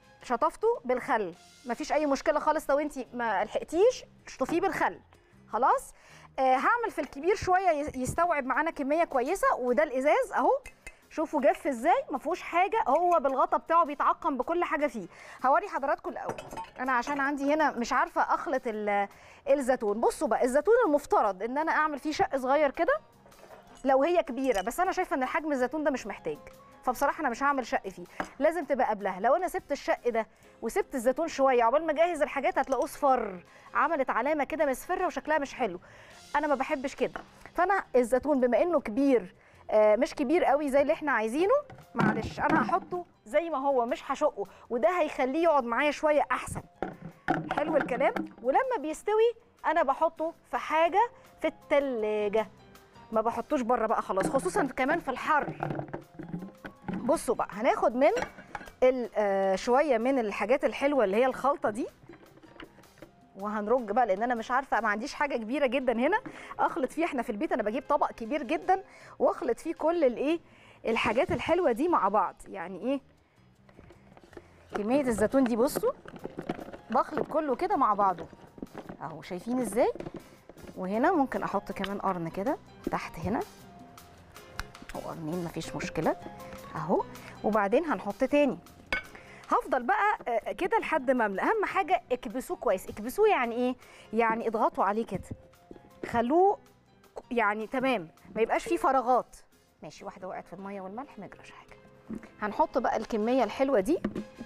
مفيش اي مشكله خالص. لو انت ما لحقتيش اشطفيه بالخل خلاص. هعمل في الكبير شويه يستوعب معانا كميه كويسه. وده الازاز اهو، شوفوا جاف ازاي، ما فيهوش حاجه، هو بالغطا بتاعه بيتعقم بكل حاجه فيه. هوري حضراتكم الاول انا عشان عندي هنا مش عارفه اخلط الزيتون. بصوا بقى الزيتون المفترض ان انا اعمل فيه شق صغير كده لو هي كبيره، بس انا شايفه ان حجم الزيتون ده مش محتاج، فبصراحه انا مش هعمل شق فيه. لازم تبقى قبلها. لو انا سبت الشق ده وسبت الزيتون شويه عقبال ما اجهز الحاجات هتلاقوه اصفر، عملت علامه كده مصفره وشكلها مش حلو. انا ما بحبش كده. فانا الزيتون بما انه كبير مش كبير قوي زي اللي احنا عايزينه، معلش انا هحطه زي ما هو، مش هشقه، وده هيخليه يقعد معايا شويه احسن. حلو الكلام. ولما بيستوي انا بحطه في حاجه في التلاجة، ما بحطوش بره بقى خلاص، خصوصا كمان في الحر. بصوا بقى هناخد من شويه من الحاجات الحلوه اللي هي الخلطه دي، وهنرج بقى لان انا مش عارفه، ما عنديش حاجه كبيره جدا هنا اخلط فيه. احنا في البيت انا بجيب طبق كبير جدا واخلط فيه كل الحاجات الحلوه دي مع بعض. يعني ايه كميه الزيتون دي؟ بصوا بخلط كله كده مع بعضه اهو، شايفين ازاي؟ وهنا ممكن احط كمان قرن كده تحت هنا او قرنين، مفيش مشكله اهو. وبعدين هنحط تاني. هفضل بقى كده لحد ما املى. اهم حاجه اكبسوه كويس. اكبسوه يعني ايه؟ يعني اضغطوا عليه كده، خلوه يعني تمام، ما يبقاش فيه فراغات. ماشي، واحده وقعت في الميه والملح ما يجراش حاجه. هنحط بقى الكميه الحلوه دي،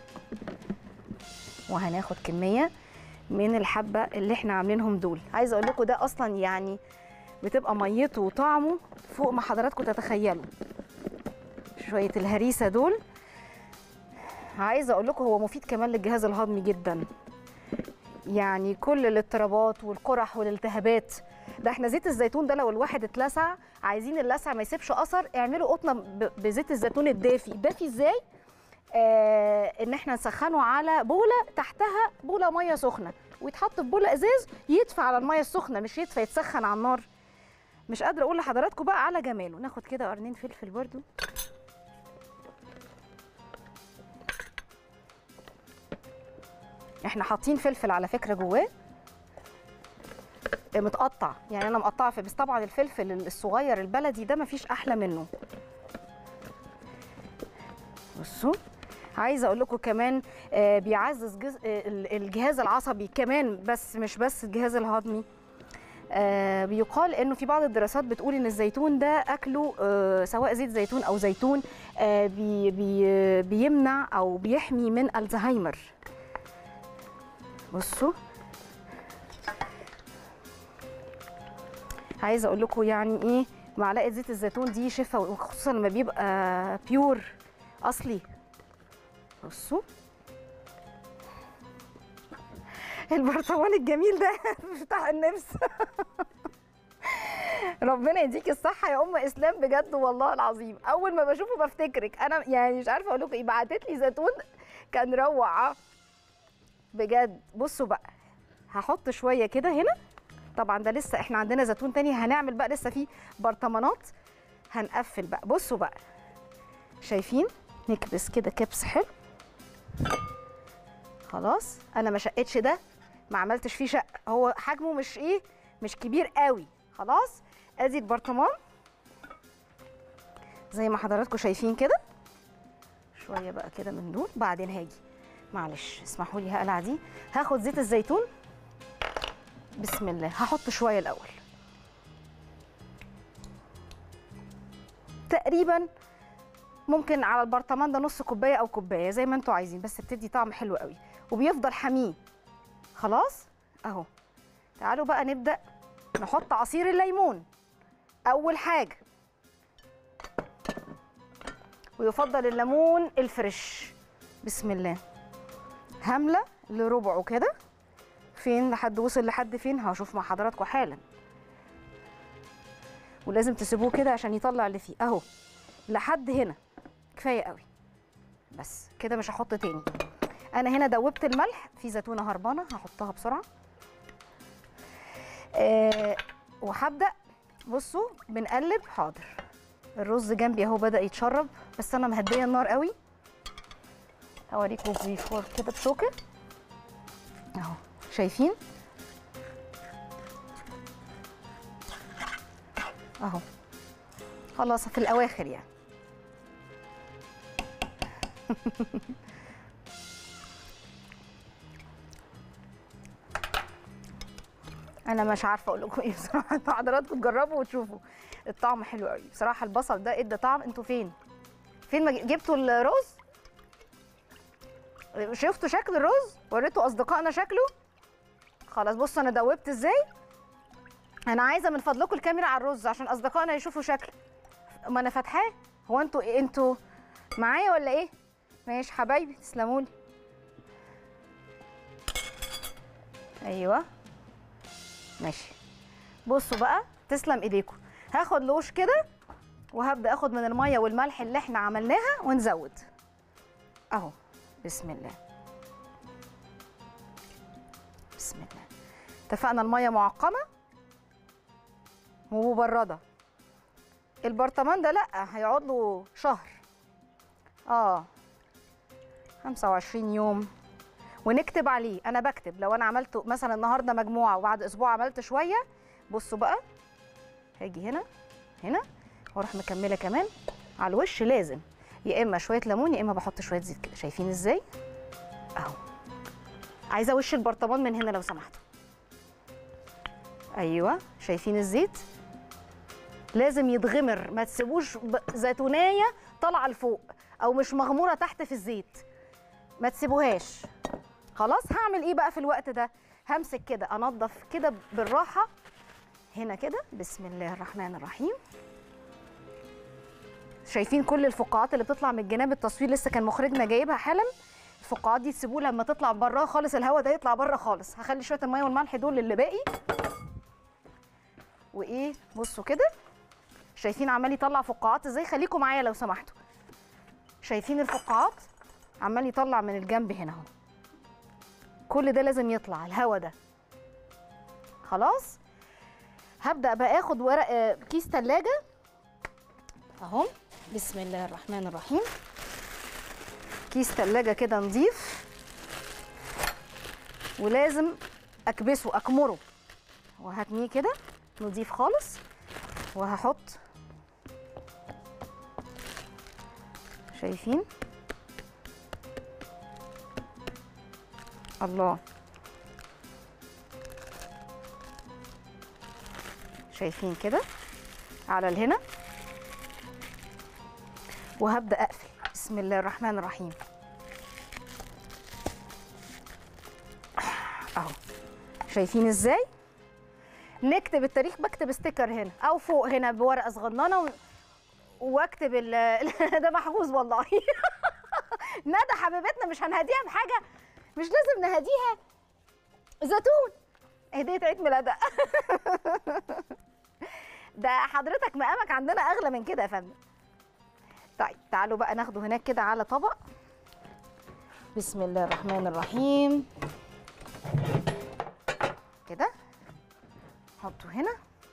وهناخد كميه من الحبه اللي احنا عاملينهم دول. عايزه اقول لكم ده اصلا يعني بتبقى ميته وطعمه فوق ما حضراتكم تتخيلوا. شويه الهريسه دول عايزه اقول لكم هو مفيد كمان للجهاز الهضمي جدا، يعني كل الاضطرابات والقرح والالتهابات. ده احنا زيت الزيتون ده لو الواحد اتلسع، عايزين اللسع ما يسيبش اثر، اعملوا قطنه بزيت الزيتون الدافي. الدافي ازاي؟ ان احنا نسخنه على بوله، تحتها بوله ميه سخنه، ويتحط في بوله ازاز يدفى على الميه السخنه، مش يدفى يتسخن على النار. مش قادره اقول لحضراتكم بقى على جماله. ناخد كده قرنين فلفل برده، احنا حاطين فلفل على فكره جواه متقطع، يعني انا مقطعه في، بس طبعا الفلفل الصغير البلدي ده مفيش احلى منه. بصوا، عايزه اقول لكم كمان بيعزز الجهاز العصبي كمان، بس مش بس الجهاز الهضمي. بيقال انه في بعض الدراسات بتقول ان الزيتون ده اكله سواء زيت زيتون او زيتون بيمنع او بيحمي من الزهايمر. بصوا، عايزه اقول لكم يعني ايه، معلقه زيت الزيتون دي شفاء، وخصوصا لما بيبقى بيور اصلي. بصوا البرطمان الجميل ده بتاع النفس. ربنا يديك الصحه يا ام اسلام، بجد والله العظيم اول ما بشوفه بفتكرك. انا يعني مش عارفه اقول لكم ايه، بعتت لي زيتون كان روعه بجد. بصوا بقى، هحط شويه كده هنا. طبعا ده لسه احنا عندنا زيتون تاني هنعمل بقى، لسه فيه برطمانات هنقفل بقى. بصوا بقى، شايفين؟ نكبس كده كبس حلو. خلاص، انا ما شقتش ده، ما عملتش فيه شق، هو حجمه مش ايه، مش كبير قوي. خلاص، ادي البرطمان زي ما حضراتكم شايفين كده. شويه بقى كده من دول، بعدين هاجي، معلش اسمحوا لي هقلع دي. هاخد زيت الزيتون، بسم الله، هحط شويه الاول تقريبا، ممكن على البرطمان ده نص كوبايه او كوبايه زي ما انتوا عايزين، بس بتدي طعم حلو قوي وبيفضل حميه. خلاص اهو. تعالوا بقى نبدا نحط عصير الليمون اول حاجه، ويفضل الليمون الفريش. بسم الله، همله لربعه كده. فين لحد وصل لحد فين؟ هشوف مع حضراتكم حالا. ولازم تسيبوه كده عشان يطلع اللي فيه اهو، لحد هنا كفايه قوي. بس كده مش هحط تاني. انا هنا دوبت الملح في زيتونه هربانه، هحطها بسرعه. وهبدا، بصوا بنقلب. حاضر، الرز جنبي اهو بدا يتشرب، بس انا مهديه النار قوي. هوريكم بيفور كده بشوكه اهو، شايفين اهو. خلاص في الاواخر يعني. انا مش عارفه اقول لكم ايه بصراحه، حضراتكم تجربوا وتشوفوا الطعم حلو قوي بصراحه. البصل ده ادى طعم. انتوا فين ما جبتوا الرز؟ شفتوا شكل الرز؟ وريتوا اصدقائنا شكله؟ خلاص بصوا انا دوبت ازاي. انا عايزه من فضلكم الكاميرا على الرز عشان اصدقائنا يشوفوا شكله. ما انا فاتحاه. هو انتوا معايا ولا ايه؟ ماشي حبايبي، تسلمولي. ايوه ماشي. بصوا بقى، تسلم ايديكم. هاخد لوش كده، وهبدا اخد من الميه والملح اللي احنا عملناها ونزود اهو. بسم الله، بسم الله. اتفقنا الميه معقمه ومبرده. البرطمان ده لا، هيقعد له شهر 25 يوم، ونكتب عليه. انا بكتب لو انا عملته مثلا النهارده مجموعه وبعد اسبوع عملت شويه. بصوا بقى، هاجي هنا واروح مكمله كمان على الوش. لازم يا اما شويه ليمون يا اما بحط شويه زيت كده. شايفين ازاي؟ اهو. عايزه وش البرطمان من هنا لو سمحتوا. ايوه، شايفين الزيت؟ لازم يتغمر، ما تسيبوش زيتونايه طالعه لفوق او مش مغموره تحت في الزيت، ما تسيبوهاش. خلاص هعمل ايه بقى في الوقت ده؟ همسك كده انضف كده بالراحه هنا كده. بسم الله الرحمن الرحيم. شايفين كل الفقاعات اللي بتطلع من جناب التصوير؟ لسه كان مخرجنا جايبها حالا. الفقاعات دي تسيبوه لما تطلع بره خالص، الهواء ده يطلع بره خالص. هخلي شويه الميه والملح دول اللي باقي. وايه، بصوا كده، شايفين عمال يطلع فقاعات ازاي؟ خليكم معايا لو سمحتوا. شايفين الفقاعات عمال يطلع من الجنب هنا اهو. كل ده لازم يطلع الهواء ده. خلاص هبدأ بقى اخد ورق كيس تلاجة اهو. بسم الله الرحمن الرحيم. كيس تلاجة كده نضيف، ولازم اكبسه اكمره، وهتنيه كده نضيف خالص. وهحط، شايفين؟ الله، شايفين كده على الهنا. وهبدأ أقفل. بسم الله الرحمن الرحيم اهو. شايفين ازاي؟ نكتب التاريخ، بكتب ستيكر هنا او فوق هنا بورقه صغننه واكتب ده محفوظ والله. ندى حبيبتنا مش هنهديها بحاجه، مش لازم نهديها زيتون، هديه عيد ميلادها. ده حضرتك مقامك عندنا اغلى من كده يا فندم. طيب تعالوا بقى ناخده هناك كده على طبق. بسم الله الرحمن الرحيم كده. نحطه هنا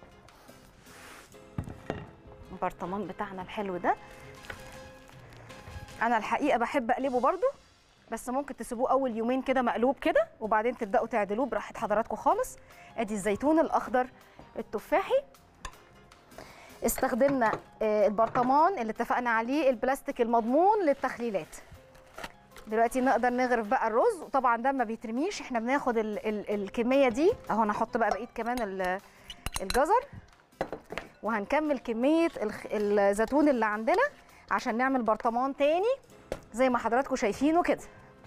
البرطمان بتاعنا الحلو ده. انا الحقيقه بحب اقلبه برضو، بس ممكن تسيبوه اول يومين كده مقلوب كده، وبعدين تبداوا تعدلوه براحه حضراتكم خالص. ادي الزيتون الاخضر التفاحي. استخدمنا البرطمان اللي اتفقنا عليه البلاستيك المضمون للتخليلات. دلوقتي نقدر نغرف بقى الرز، وطبعا ده ما بيترميش، احنا بناخد الكميه دي اهو. انا هحط بقى بقيه كمان الجزر، وهنكمل كميه الزيتون اللي عندنا عشان نعمل برطمان تاني زي ما حضراتكم شايفينه كده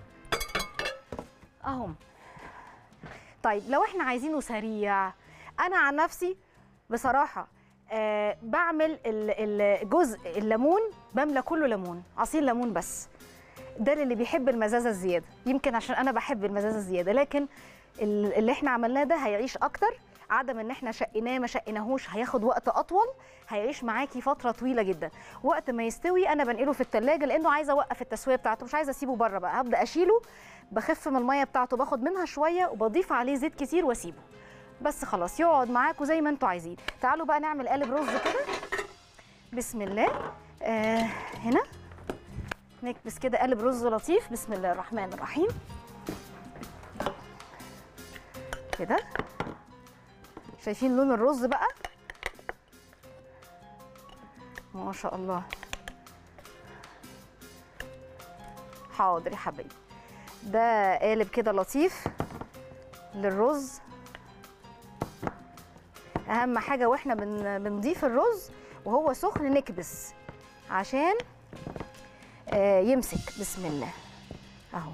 اهو. طيب لو احنا عايزينه سريع، انا عن نفسي بصراحه بعمل الجزء الليمون، بملى كله ليمون، عصير ليمون بس. ده اللي بيحب المزازه الزياده، يمكن عشان انا بحب المزازه الزياده، لكن اللي احنا عملناه ده هيعيش اكتر. عدم ان احنا شقيناه ما شقيناهوش هياخد وقت اطول، هيعيش معاكي فتره طويله جدا. وقت ما يستوي انا بنقله في التلاجة، لانه عايزه اوقف التسويه بتاعته، مش عايزه اسيبه بره بقى. هبدا اشيله، بخف من الميه بتاعته، باخد منها شويه وبضيف عليه زيت كتير واسيبه بس. خلاص يقعد معاكم زي ما انتوا عايزين. تعالوا بقى نعمل قالب رز كده. بسم الله. هنا نكبس كده قالب رز لطيف. بسم الله الرحمن الرحيم كده. شايفين لون الرز بقى؟ ما شاء الله. حاضر يا حبيبي. ده قالب كده لطيف للرز. اهم حاجه واحنا بنضيف الرز وهو سخن نكبس عشان يمسك. بسم الله اهو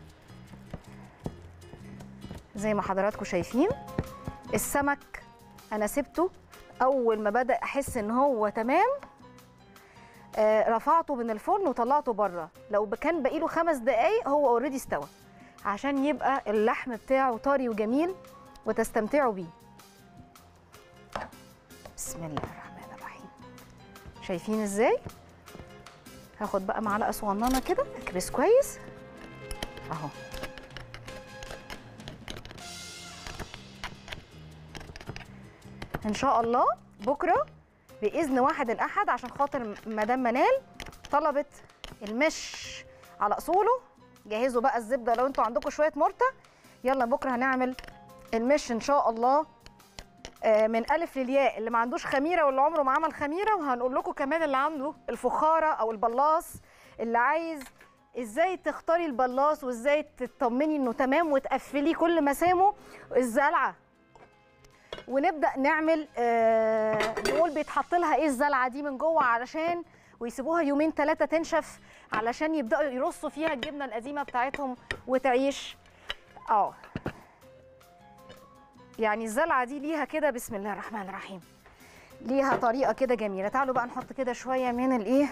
زي ما حضراتكم شايفين. السمك انا سبته اول ما بدأ احس ان هو تمام، رفعته من الفرن وطلعته بره. لو كان باقي له 5 دقايق هو اوريدي استوى، عشان يبقى اللحم بتاعه طري وجميل وتستمتعوا بيه. بسم الله الرحمن الرحيم. شايفين ازاي؟ هاخد بقى معلقه صغننه كده اكبس كويس اهو. ان شاء الله بكره باذن واحد الاحد، عشان خاطر مدام منال طلبت المش على اصوله. جهزوا بقى الزبده لو انتوا عندكم شويه مرته. يلا بكره هنعمل المش ان شاء الله من الف للياء، اللي ما عندوش خميره واللي عمره ما عمل خميره. وهنقول لكم كمان اللي عنده الفخاره او البلاص، اللي عايز ازاي تختاري البلاص وازاي تطمني انه تمام وتقفلي كل مسامه الزلعه. ونبدا نعمل نقول بيتحط لها ايه الزلعه دي من جوه علشان ويسيبوها يومين 3 تنشف علشان يبداوا يرصوا فيها الجبنه القديمه بتاعتهم وتعيش. يعني الزلعه دي ليها كده بسم الله الرحمن الرحيم، ليها طريقه كده جميله. تعالوا بقى نحط كده شويه من الايه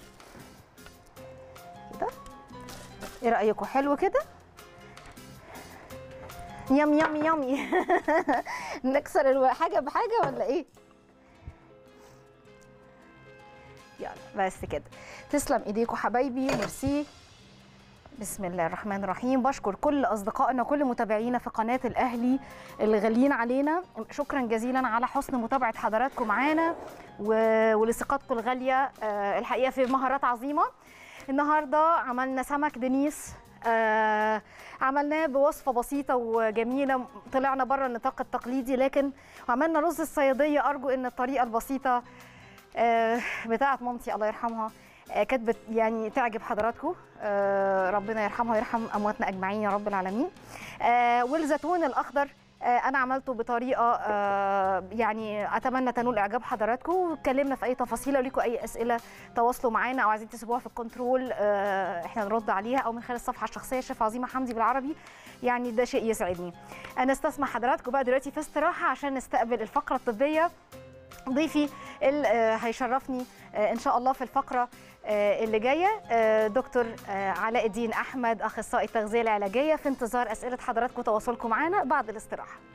كده، ايه رايكم؟ حلو كده، يم يم يمي. نكسر حاجه بحاجه ولا ايه؟ يلا بس كده. تسلم ايديكم حبايبي، ميرسي. بسم الله الرحمن الرحيم. بشكر كل اصدقائنا كل متابعينا في قناه الاهلي اللي غاليين علينا، شكرا جزيلا على حسن متابعه حضراتكم معانا ولثقتكم الغاليه الحقيقه في مهارات عظيمه. النهارده عملنا سمك دنيس، عملناه بوصفه بسيطه وجميله، طلعنا بره النطاق التقليدي، لكن عملنا رز الصياديه. ارجو ان الطريقه البسيطه بتاعه مامتي الله يرحمها كانت يعني تعجب حضراتكم. ربنا يرحمها ويرحم امواتنا اجمعين يا رب العالمين. والزيتون الاخضر انا عملته بطريقه يعني اتمنى تنول اعجاب حضراتكم. واتكلمنا في اي تفاصيل، لو ليكم اي اسئله تواصلوا معانا او عايزين تسيبوها في الكنترول احنا نرد عليها، او من خلال الصفحه الشخصيه الشيف عظيمه حمدي بالعربي، يعني ده شيء يسعدني. انا استسمح حضراتكم بقى دلوقتي في استراحه عشان نستقبل الفقره الطبيه. ضيفي اللي هيشرفني ان شاء الله في الفقره اللي جايه دكتور علاء الدين احمد، اخصائي التغذيه العلاجيه، في انتظار اسئله حضراتكم وتواصلكم معنا بعد الاستراحه.